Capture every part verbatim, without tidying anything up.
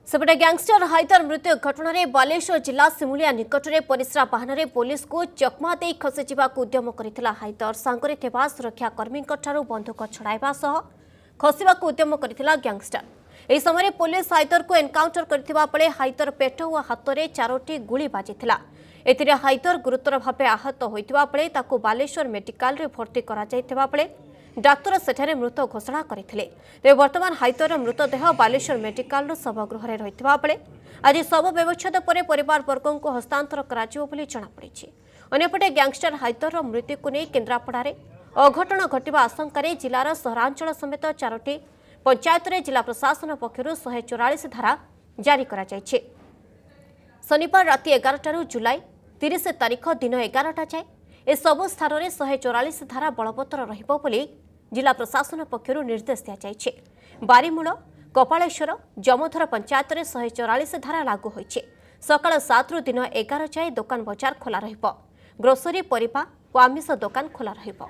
सेपटे गैंगस्टर हाइदर मृत्यु घटना बालेश्वर जिला सिमुलिया निकट में परिस्रा बाहन में पुलिस को चकमा दे खसीजा उद्यम करथिला हाइदर सांगरे थिबा सुरक्षाकर्मी बंधुक छड़ाइबा सह खसवा उद्यम करथिला गैंगस्टर। यह समय पुलिस हाइदर को एनकाउंटर करथिबा बेले हाइदर पेट और हाथ में चारोटी गुली बाजिथिला। एथिरे हाइदर गुरुतर भाव आहत होइतिबा बेले ताकू बालेश्वर मेडिकल रे भर्ती करा जाइतिबा बेले डाक्तर सेठारे मृत घोषणा करथिले। तेबे वर्तमान हाइदर मृतदेह बालेश्वर मेडिकल शवगृह रे रहितिबा बेले आज शव व्यवच्छेद पर परिवार वर्गों को हस्तांतर कराजिबो बोली जणापड़िछि। अन्यपटे गैंगस्टर हाइदर मृत्यु को नहीं केन्द्रापड़ा अघटन घटिबा आशंका जिलार सहरांचल समेत चारोटी पंचायत रे जिला प्रशासन पक्षरु शहे चौरालीस धारा जारी करा जायछि। शनिवार राति एगारटू जुलाई तीस तारीख दिन एगारटा जाए ए सबु स्थान में शहे चौरालीस धारा बलवत्तर रहिबो बोली जिला प्रशासन पक्षरु निर्देश दिया जायछि। बारीमूल कपालेश्वर जमधर पंचायत में शहे चौरालीस धारा लागू होइछि। सकाळ सात रु दिन एगार जाए दुकान बजार खोला रहिबो। ग्रोसरी परिबा और आमिष दुकान खोला रहिबो।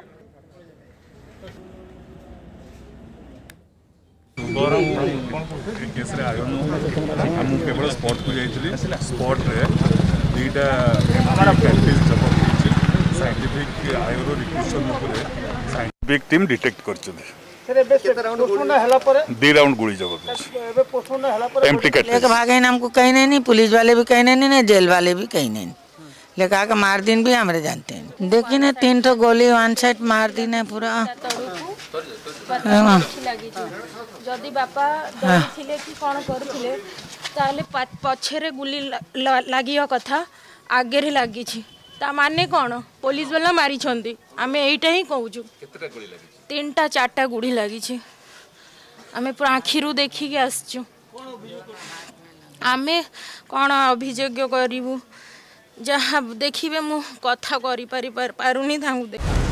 केवल स्पॉट को जाइए स्पॉट रे दीटा प्रैक्टिस जब साइंटिफिक आयोर रिक्वेशन साइंटिफिक टीम डिटेक्ट करछथि। दी राउंड गुली जब एम्प्टी कट लेके भागे हमको कहीं नहीं, पुलिस वाले भी कहीं नहीं, नहीं जेल वाले भी कहीं नहीं, लेकिन आके मार दिन भी हमारे जानते हैं। देखिए ना तीन ठो गोली वन साइड मार दी ना पूरा। जदि बापा डरिथिले कि कोन करथिले ताले पछरे गुली लागियो कथा आगे रे लागी छी ता माने कोन पुलिस वाला मारी छंदी। आमे एइटा ही कहूछु केतटा गुली लागी तीनटा चारटा गुली लागी छी। आमे पूरा आखिरु देखि के आसछु। आमे कोन अभियोग करिवु जहाँ देखिबे मु कथा करि पारि पारुनी थांगु।